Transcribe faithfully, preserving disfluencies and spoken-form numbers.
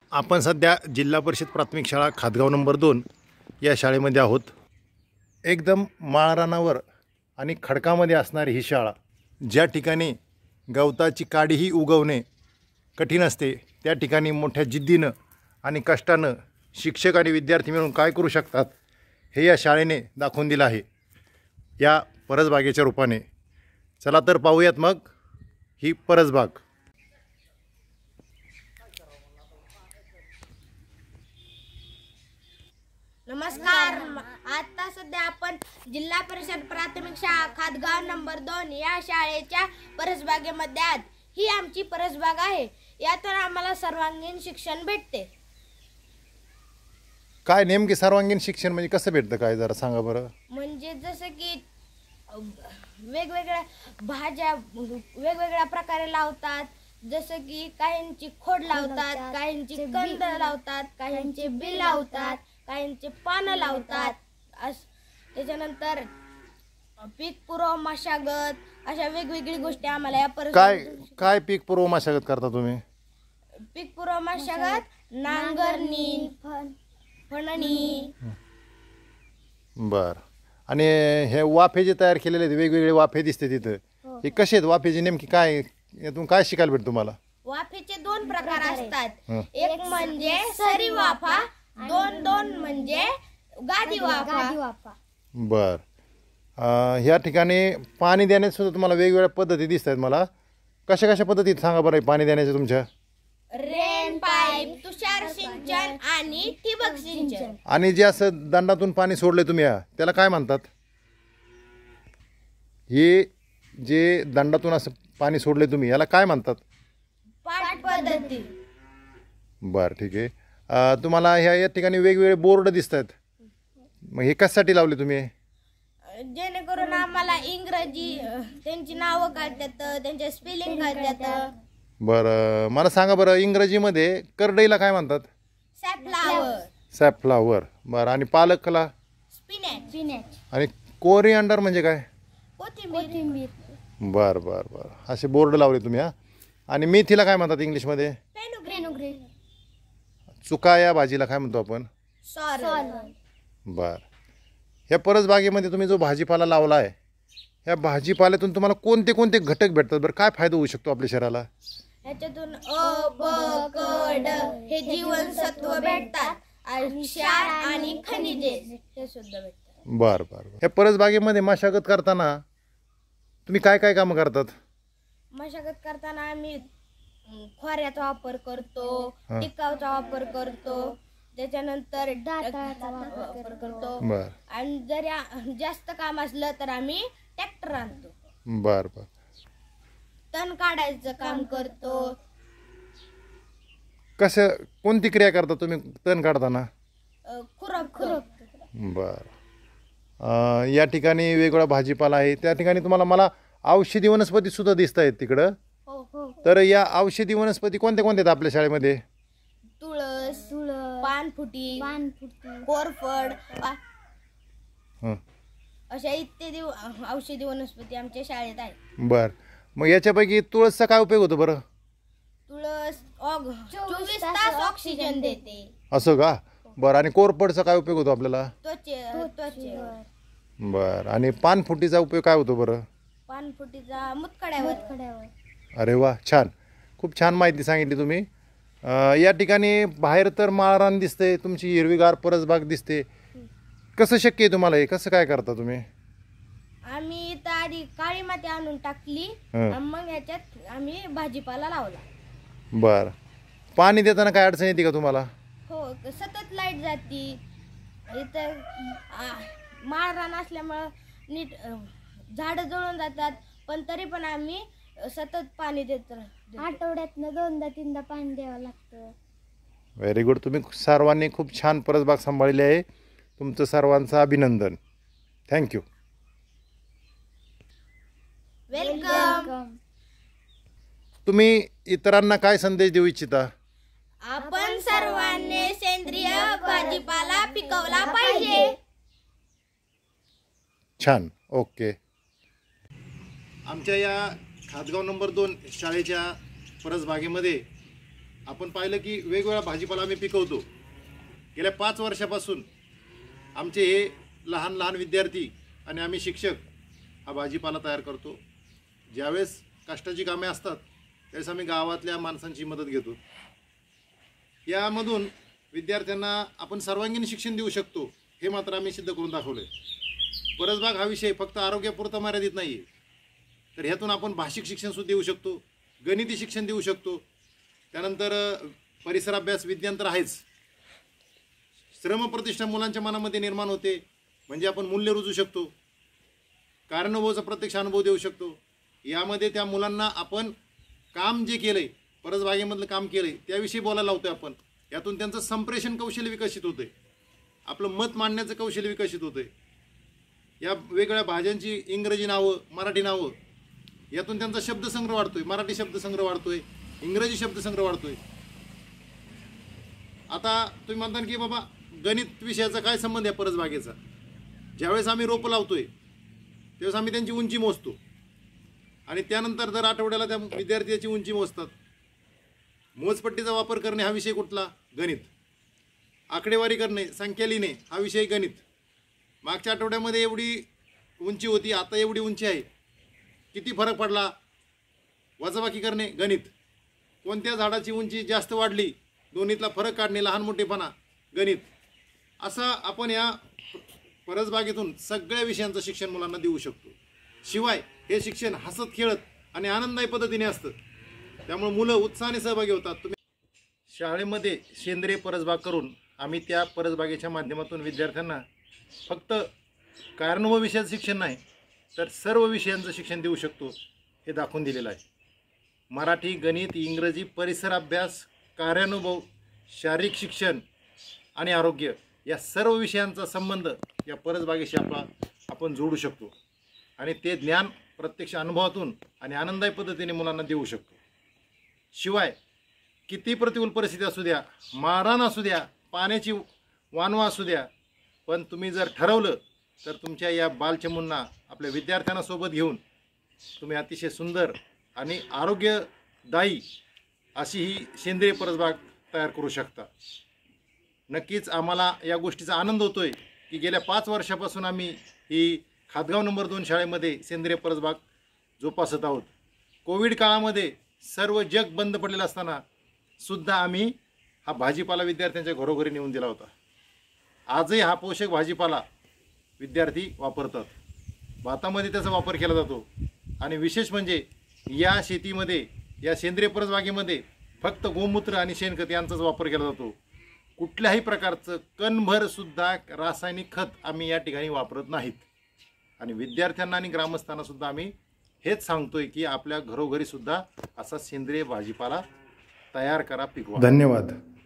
आपण सध्या जिल्हा परिषद प्राथमिक शाळा खादगाव नंबर दोन या शाळेमध्ये आहोत। एकदम माळरानावर आणि खडकामध्ये असणारी ही शाळा, ज्या ठिकाणी गवताची काडीही उगवणे कठीण असते, त्या ठिकाणी मोठ्या जिद्दीनं आणि कष्टानं शिक्षक आणि विद्यार्थी मिळून काय करू शकतात हे या शाळेने दाखवून दिलं आहे या परसबागेच्या रूपाने। चला तर पाहूयात मग ही परसबाग। नमस्कार। आता सध्या आपण जिल्हा परिषद प्राथमिक शाळा खादगाव नंबर दोन या शाळेच्या परसबागेमध्ये आहोत। ही आमची परसबाग आहे। यातून आम्हाला सर्वांगीण शिक्षण भेटते। काय नेमके सर्वांगीण शिक्षण म्हणजे कसं भेटतं, काय जरा सांगा बरं। म्हणजे जसं की वेगवेगळ्या भाज्या वेगवेगळ्या प्रकारे लावतात, जसं की काहींची खोड लावतात, काहींची कंद लावतात, काहींचे बी लावतात, काहींचे पानं लावतात। त्याच्यानंतर पीक पुरव मशागत अशा वेगवेगळी गोष्टी आम्हाला या परस काय काय पीक पूर्व मशागत करता तुम्ही? पीक पुरव मशागत, नांगरणी, फणणी। बर। आणि हे वाफे जे तयार केलेले आहेत, वेगवेगळे वाफे दिसते तिथं, हे कसे आहेत वाफेचे, नेमकी काय यातून काय शिकायला भेटतं तुम्हाला? वाफेचे दोन प्रकार असतात, एक म्हणजे सरी वाफा, दोन दोन म्हणजे गादी वाफा। बर। ह्या ठिकाणी पाणी देण्यात सुद्धा तुम्हाला वेगवेगळ्या पद्धती दिसत आहेत मला, कशा कशा पद्धतीत सांगा बरं पाणी देण्याच्या तुमच्या? रेन पाईप, तुषार सिंचन आणि ठिबक सिंचन। आणि जे असं दंडातून पाणी सोडले तुम्ही त्याला काय म्हणतात? हे जे दंडातून असं पाणी सोडले तुम्ही याला काय म्हणतात? पाट पद्धती। बर, ठीक आहे। तुम्हाला ह्या या ठिकाणी वेगवेगळे बोर्ड दिसत आहेत, मग हे कशासाठी लावले तुम्ही? जेणेकरून आम्हाला इंग्रजी त्यांची नावं कळतात, त्यांचे स्पेलिंग कळतात। बरं, मला सांगा बरं, इंग्रजीमध्ये करडईला काय म्हणतात? सॅफ्लावर। सॅफ्लावर। बरं, आणि पालकला? स्पिनॅच। आणि कोरिअँडर म्हणजे काय? कोथिंबीर। बरं बरं बरं, असे बोर्ड लावले तुम्ही हा। आणि मेथीला काय म्हणतात इंग्लिशमध्ये? फेनुग्रीक। चुका या भाजीला काय म्हणतो आपण? सॉरल। बर। ह्या परसबागेमध्ये तुम्ही जो भाजीपाला लावला आहे, ह्या भाजीपाल्यातून तुम्हाला कोणते कोणते घटक भेटतात बरं? काय फायदा होऊ शकतो आपल्या शरीराला? ह्याच्यातून अ ब क ड हे जीवनसत्व भेटतात आणि क्षार आणि खनिजे हे सुद्धा भेटतात। बर बर। ह्या परसबागेमध्ये मशागत करताना तुम्ही काय काय कामं करतात? मशागत करताना आम्ही खोऱ्याचा वापर करतो, टिकावचा वापर करतो, त्याच्यानंतर दाताचा वापर करतो। बर। आणि जर जास्त काम असलं तर आम्ही ट्रॅक्टर आणतो। बर बर। तण काढायचं काम करतो। कसं, कोणती क्रिया करता तुम्ही तण काढताना? खुरप खुरप। बर। या ठिकाणी वेगवेगळा भाजीपाला आहे, त्या ठिकाणी तुम्हाला मला औषधी वनस्पती सुद्धा दिसत आहेत तिकडं। तर या औषधी वनस्पती कोणत्या कोणत्या आहेत आपल्या शाळेमध्ये? तुळस, पानफुटी, कोरफड अशा इत्यादी औषधी वनस्पती आमच्या शाळेत आहेत। बर। मग याच्यापैकी तुळसचा काय उपयोग होतो बरं? तुळस चोवीस तास ऑक्सिजन देते। असं का? बरं। आणि कोरफडचा काय उपयोग होतो आपल्याला? त्वचे त्वचेवर। बरं। आणि पानफुटीचा उपयोग काय होतो बरं? पानफुटीचा मुतखड्यावर। अरे वा, छान, खूप छान माहिती सांगितली तुम्ही। या ठिकाणी बाहेर तर माळरान दिसते, तुमची हिरवीगार परसबाग दिसते, कसं शक्य आहे तुम्हाला? हे कसं काय करता तुम्ही? आम्ही तर आधी काळी माती आणून टाकली, मग ह्याच्यात आम्ही भाजीपाला लावला। बर। पाणी देताना काय अडचण येते का तुम्हाला? हो, सतत लाईट जाती इथं, माळरान असल्यामुळं नीट झाडं जळून जातात, पण तरी पण आम्ही सतत पाणी देत राहतो। आठवड्यातनं दोनदा तीनदा पाणी द्यावं लागतं। Very good. तुम्ही सर्वांनी खूप छान परसबाग सांभाळली आहे, तुमचं सर्वांचं अभिनंदन। थँक्यू। वेलकम। तुम्ही इतरांना काय संदेश देऊ इच्छिता? आपण सर्वांनी सेंद्रिय भाजीपाला पिकवला पाहिजे। छान, ओके। आमच्या या खादगाव नंबर दोन शाळेच्या परसबागेमध्ये आपण पाहिलं की वेगवेगळा भाजीपाला आम्ही पिकवतो. गेल्या पाच वर्षापासून आमचे हे लहान लहान विद्यार्थी आणि आम्ही शिक्षक हा भाजीपाला तयार करतो. ज्यावेळेस कष्टाची कामे असतात त्यावेळेस आम्ही गावातल्या माणसांची मदत घेतो. यामधून विद्यार्थ्यांना आपण सर्वांगीण शिक्षण देऊ शकतो हे मात्र आम्ही सिद्ध करून दाखवलं आहे. परसबाग हा विषय फक्त आरोग्यापुरता मर्यादित नाही आहे, तर ह्यातून आपण भाषिक शिक्षणसुद्धा देऊ शकतो, गणिती शिक्षण देऊ शकतो. त्यानंतर परिसर अभ्यास, विज्ञान तर आहेच. श्रमप्रतिष्ठा मुलांच्या मनामध्ये निर्माण होते, म्हणजे आपण मूल्य रुजू शकतो, कार्यानुभवाचा प्रत्यक्ष अनुभव देऊ शकतो. यामध्ये त्या मुलांना आपण काम जे केलं आहे, परसबागेमधलं काम केलं आहे त्याविषयी बोलायला लावतो आपण. यातून त्यांचं संप्रेषण कौशल्य विकसित होतं आहे, आपलं मत मांडण्याचं कौशल्य विकसित होतं आहे. या वेगवेगळ्या भाज्यांची इंग्रजी नावं, मराठी नावं, यातून त्यांचा शब्दसंग्रह वाढतोय, मराठी शब्दसंग्रह वाढतोय, इंग्रजी शब्दसंग्रह वाढतोय. आता तुम्ही म्हणता की बाबा गणित विषयाचा काय संबंध आहे परसबागेचा? ज्यावेळेस आम्ही रोपं लावतोय त्यावेळेस आम्ही त्यांची उंची मोजतो आणि त्यानंतर दर आठवड्याला त्या विद्यार्थ्याची उंची मोजतात. मोजपट्टीचा वापर करणे हा विषय कुठला? गणित. आकडेवारी करणे, संख्या लिहिणे हा विषय गणित. मागच्या आठवड्यामध्ये एवढी उंची होती, आता एवढी उंची आहे, किती फरक पडला? वजाबाकी करणे गणित. कोणत्या झाडाची उंची जास्त वाढली, दोन्हीतला फरक काढणे, लहान मोठेपणा गणित. असं आपण या परसबागेतून सगळ्या विषयांचं शिक्षण मुलांना देऊ शकतो. शिवाय हे शिक्षण हसत खेळत आणि आनंददायी पद्धतीने असतं, त्यामुळे मुलं उत्साहाने सहभागी होतात. तुम्ही शाळेमध्ये सेंद्रिय परसबाग करून आम्ही त्या परसबागेच्या माध्यमातून विद्यार्थ्यांना फक्त कार्यानुभव विषयाचं शिक्षण नाही तर सर्व विषयांचं शिक्षण देऊ शकतो हे दाखवून दिलेलं आहे. मराठी, गणित, इंग्रजी, परिसर अभ्यास, कार्यानुभव, शारीरिक शिक्षण आणि आरोग्य या सर्व विषयांचा संबंध या परसबागेशी आपला आपण जोडू शकतो आणि ते ज्ञान प्रत्यक्ष अनुभवातून आणि आनंददायी पद्धतीने मुलांना देऊ शकतो. शिवाय किती प्रतिकूल परिस्थिती असू द्या, मारहाण असू द्या, पाण्याची वानवा असू द्या, पण तुम्ही जर ठरवलं तर तुमच्या या बालचमूंना आपल्या विद्यार्थ्यांना सोबत घेऊन तुम्ही अतिशय सुंदर आणि आरोग्यदायी अशी ही सेंद्रिय परसबाग तयार करू शकता. नक्कीच आम्हाला या गोष्टीचा आनंद होतो आहे की गेल्या पाच वर्षापासून आम्ही ही खादगाव नंबर दोन शाळेमध्ये सेंद्रिय परसबाग जोपासत आहोत. कोविड काळामध्ये सर्व जग बंद पडलेलं असताना सुद्धा आम्ही हा भाजीपाला विद्यार्थ्यांच्या घरोघरी नेऊन दिला होता. आजही हा पोषक भाजीपाला विद्यार्थी वापरतात. भातामध्ये त्याचा वापर केला जातो आणि विशेष म्हणजे या शेतीमध्ये, या सेंद्रिय परसबागेमध्ये फक्त गोमूत्र आणि शेणखत यांचाच वापर केला जातो. कुठल्याही प्रकारचं कणभरसुद्धा रासायनिक खत आम्ही या ठिकाणी वापरत नाहीत आणि विद्यार्थ्यांना आणि ग्रामस्थांनासुद्धा आम्ही हेच सांगतोय की आपल्या घरोघरीसुद्धा असा सेंद्रिय भाजीपाला तयार करा, पिकवा. धन्यवाद.